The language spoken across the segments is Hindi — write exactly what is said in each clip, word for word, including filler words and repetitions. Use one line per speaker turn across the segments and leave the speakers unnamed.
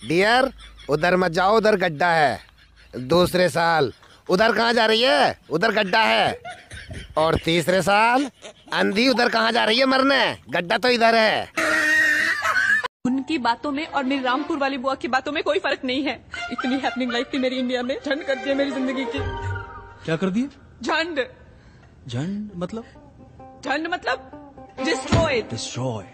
डियर, उधर मत जाओ, उधर गड्ढा है। दूसरे साल, उधर कहाँ जा रही है? उधर गड्ढा है। और तीसरे साल, अंधी, उधर कहाँ जा रही है मरने? गड्ढा तो इधर है।
उनकी बातों में और मेरी रामपुर वाली बुआ की बातों में कोई फर्क नहीं है। इतनी हैपनिंग लाइफ थी मेरी इंडिया में, झंड कर दिया मेरी जिंदगी की।
क्या कर दिए?
झंड।
झंड मतलब?
झंड मतलब destroy.
Destroy.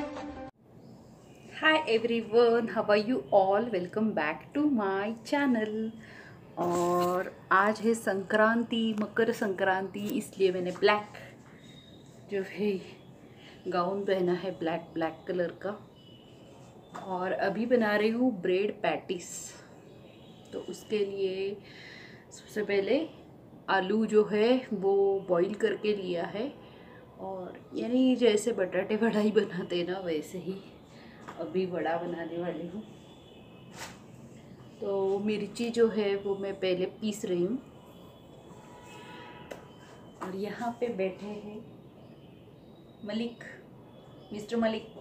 Hi everyone, how are you all? Welcome back to my channel. और आज है संक्रांति, मकर संक्रांति, इसलिए मैंने ब्लैक जो है गाउन पहना है, ब्लैक ब्लैक कलर का। और अभी बना रही हूँ ब्रेड पैटिस। तो उसके लिए सबसे पहले आलू जो है वो बॉईल करके लिया है, और यानी जैसे बटाटे वड़ा ही बनाते ना वैसे ही अभी वड़ा बनाने वाली हूँ। तो मिर्ची जो है वो मैं पहले पीस रही हूँ। और यहाँ पे बैठे हैं Malik, mister Malik.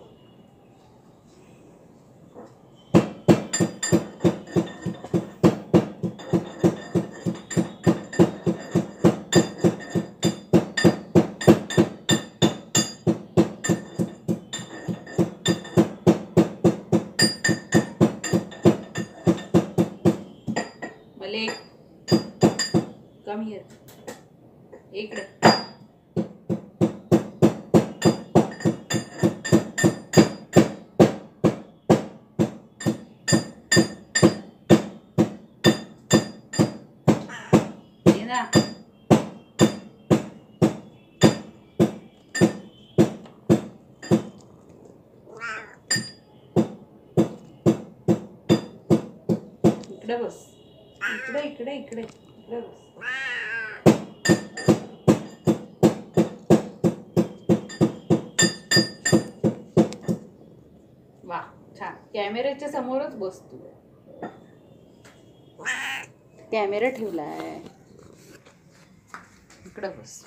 Malik, come here, इकडे। ये ना इकडे बस, इकडे इकडे इकडे इकडे बस। वा, छान. कॅमेऱ्याच्या समोरच बस तू. कॅमेरा ठेवला आहे, इकडे बस.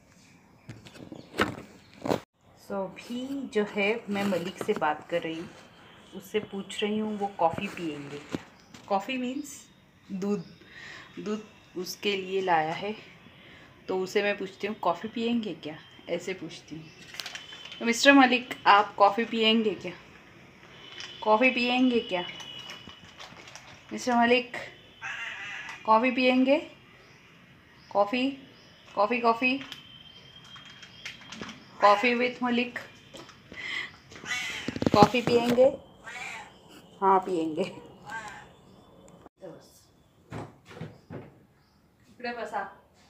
सो अभी जो है मैं मलिक से बात कर रही हूँ, उससे पूछ रही हूँ वो कॉफ़ी पिएंगे क्या। कॉफ़ी मीन्स दूध दूध उसके लिए लाया है, तो उसे मैं पूछती हूँ कॉफ़ी पिएंगे क्या, ऐसे पूछती हूँ। तो मिस्टर मलिक, आप कॉफ़ी पिएंगे क्या? कॉफ़ी पिएंगे क्या मिस्टर मलिक? कॉफ़ी पिएंगे? Coffee coffee coffee coffee with Malik. Coffee पिएंगे? हाँ पिएंगे। इकडे बसा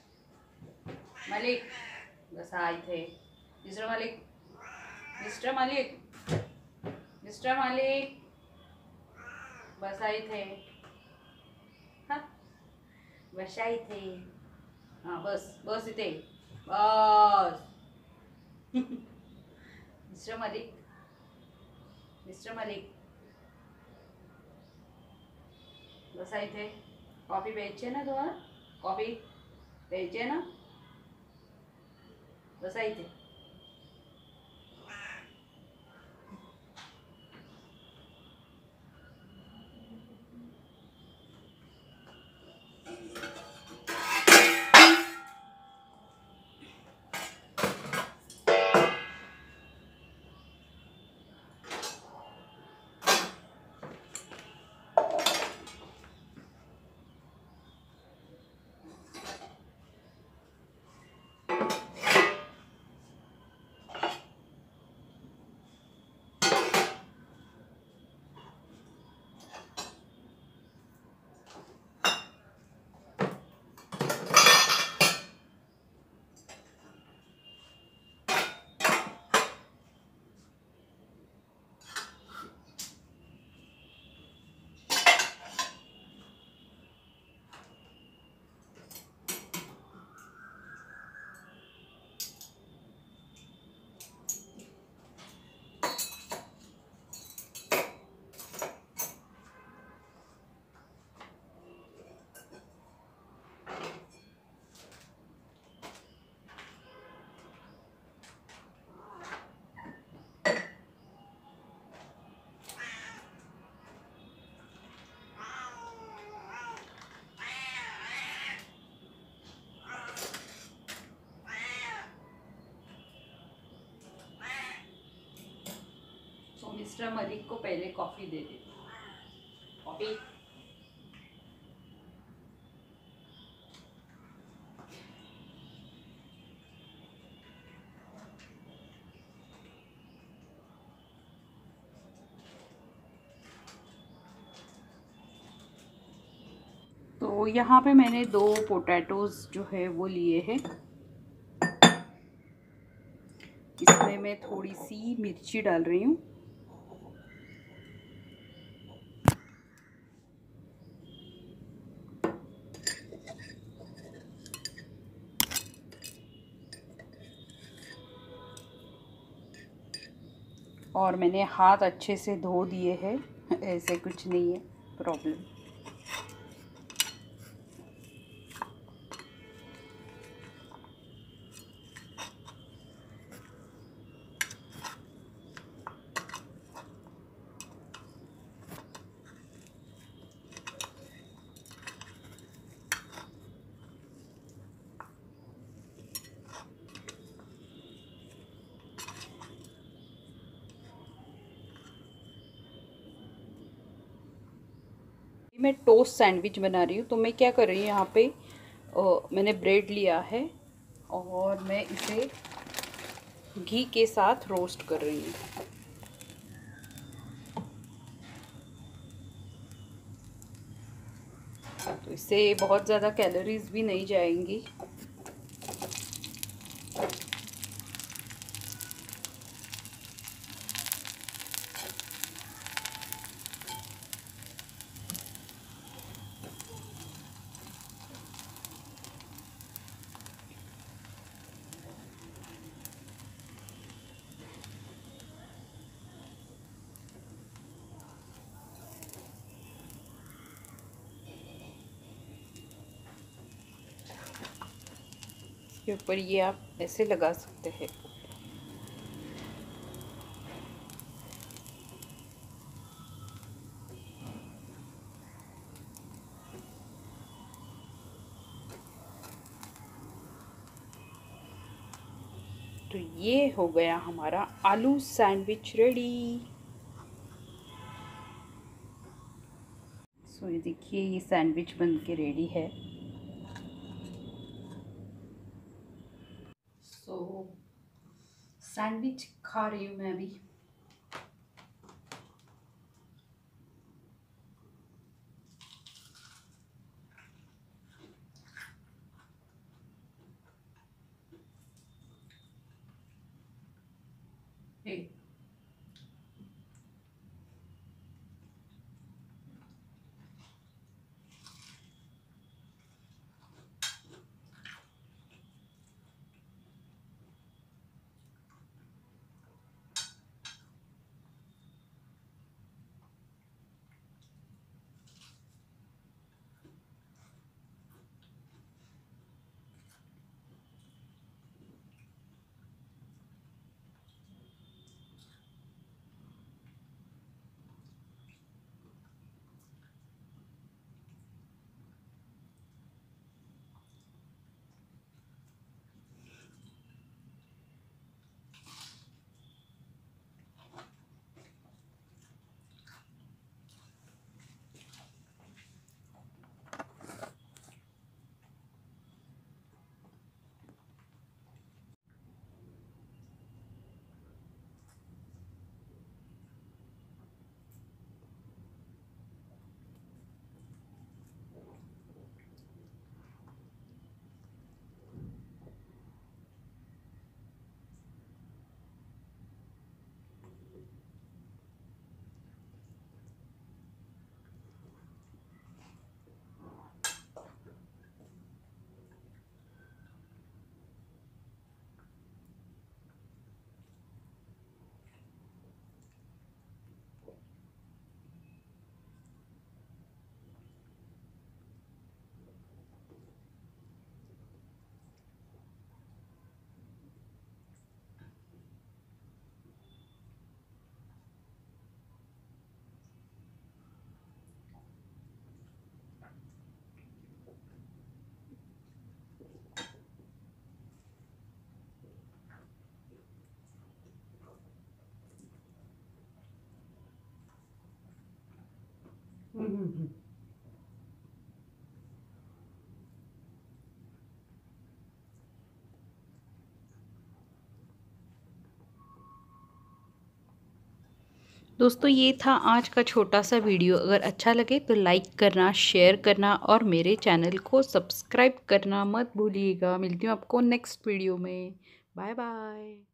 मलिक, बसा इथे. Mister Malik, mister Malik, mister Malik, बसा इथे. हाँ, बसा इथे. हाँ बस बस इथे बस. मिस्टर मलिक, मिस्टर मलिक, बसा इथे. कॉफ़ी प्यायची आहे ना तुम्हाला? कॉफ़ी प्यायची आहे ना? बसा इथे. मिस्टर मलिक को पहले कॉफ़ी दे देती हूँ। कॉफ़ी। तो यहाँ पे मैंने दो पोटैटोज़ जो है वो लिए हैं। इसमें मैं थोड़ी सी मिर्ची डाल रही हूँ। और मैंने हाथ अच्छे से धो दिए हैं, ऐसे कुछ नहीं है प्रॉब्लम। मैं टोस्ट सैंडविच बना रही हूँ। तो मैं क्या कर रही हूँ, यहाँ पे आ, मैंने ब्रेड लिया है और मैं इसे घी के साथ रोस्ट कर रही हूँ। तो इससे बहुत ज़्यादा कैलोरीज भी नहीं जाएंगी। इसके ऊपर ये आप ऐसे लगा सकते हैं। तो ये हो गया हमारा आलू सैंडविच रेडी। सो ये देखिए, ये सैंडविच बन के रेडी है। सो सैंडविच खा रही हूँ मैं अभी। हे दोस्तों ये था आज का छोटा सा वीडियो। अगर अच्छा लगे तो लाइक करना, शेयर करना और मेरे चैनल को सब्सक्राइब करना मत भूलिएगा। मिलती हूँ आपको नेक्स्ट वीडियो में। Bye bye.